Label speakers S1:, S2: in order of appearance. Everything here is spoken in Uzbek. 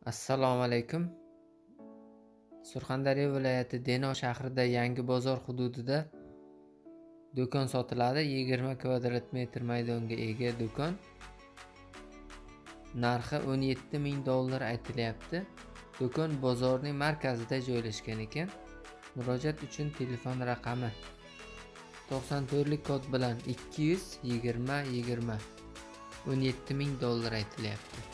S1: Assalomu alaykum. Surxondaryo viloyati Deno shahrida Yangi bozor hududida do'kon sotiladi. 20 kvadrat metr maydonga ega do'kon. Narxi $17,000 aytilyapti. Do'kon bozorning markazida joylashgan ekan. Murojaat uchun telefon raqami 94lik kod bilan 200 20 20. $17,000 aytilyapti.